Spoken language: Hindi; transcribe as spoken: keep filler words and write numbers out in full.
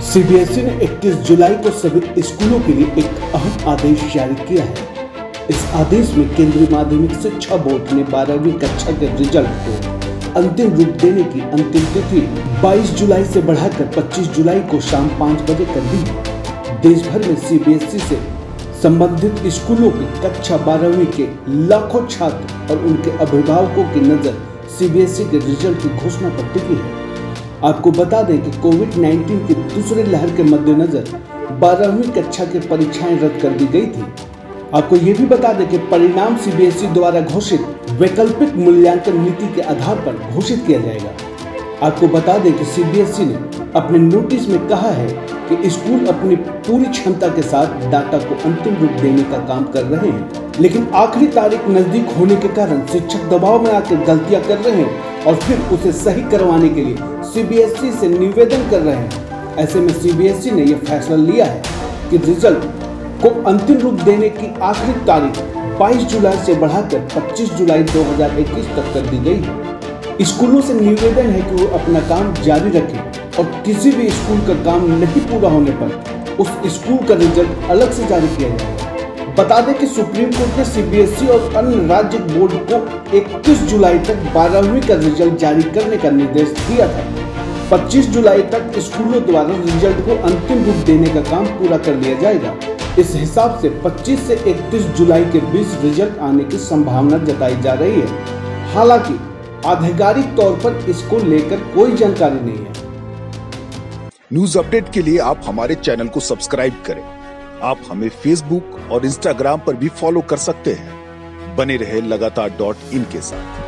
सीबीएसई ने इक्कीस जुलाई को सभी स्कूलों के लिए एक अहम आदेश जारी किया है। इस आदेश में केंद्रीय माध्यमिक शिक्षा बोर्ड ने बारहवीं कक्षा के रिजल्ट को अंतिम रूप देने की अंतिम तिथि बाईस जुलाई से बढ़ाकर पच्चीस जुलाई को शाम पाँच बजे कर दी है। देश भर में सीबीएसई से संबंधित स्कूलों के कक्षा बारहवीं के लाखों छात्र और उनके अभिभावकों की नजर सीबीएसई के रिजल्ट की घोषणा पर टिकी है। आपको बता दें कि कोविड उन्नीस की दूसरी लहर के मद्देनजर बारहवीं कक्षा की परीक्षाएं रद्द कर दी गई थी। आपको ये भी बता दें कि परिणाम सीबीएसई द्वारा घोषित वैकल्पिक मूल्यांकन नीति के आधार पर घोषित किया जाएगा। आपको बता दें कि सीबीएसई ने अपने नोटिस में कहा है कि स्कूल अपनी पूरी क्षमता के साथ डाटा को अंतिम रूप देने का काम कर रहे हैं, लेकिन आखिरी तारीख नजदीक होने के कारण शिक्षक दबाव में आकर गलतियां कर रहे हैं और फिर उसे सही करवाने के लिए सीबीएसई से निवेदन कर रहे हैं। ऐसे में सीबीएसई ने यह फैसला लिया है कि रिजल्ट को अंतिम रूप देने की आखिरी तारीख बाईस जुलाई से बढ़ाकर पच्चीस जुलाई दो हज़ार इक्कीस तक कर दी गई है। स्कूलों से निवेदन है कि वो अपना काम जारी रखें और किसी भी स्कूल का काम नहीं पूरा होने पर उस स्कूल का रिजल्ट अलग से जारी किया जाएगा। बता दें कि सुप्रीम कोर्ट ने सीबीएसई और अन्य राज्य बोर्ड को इक्कीस जुलाई तक बारहवीं का रिजल्ट जारी करने का निर्देश दिया था। पच्चीस जुलाई तक स्कूलों द्वारा रिजल्ट को अंतिम रूप देने का काम पूरा कर लिया जाएगा। इस हिसाब से पच्चीस से इकतीस जुलाई के बीच रिजल्ट आने की संभावना जताई जा रही है। हालांकि आधिकारिक तौर पर इसको लेकर कोई जानकारी नहीं है। न्यूज अपडेट के लिए आप हमारे चैनल को सब्सक्राइब करें। आप हमें फेसबुक और इंस्टाग्राम पर भी फॉलो कर सकते हैं। बने रहे लगातार डॉट इन के साथ।